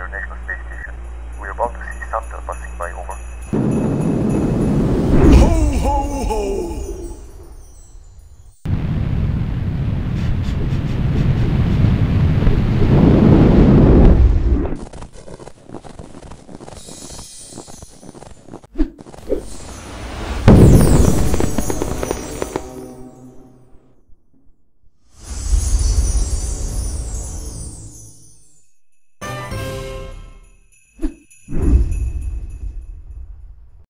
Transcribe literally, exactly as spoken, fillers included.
International Space Station. We're about to see Samtal passing by, over.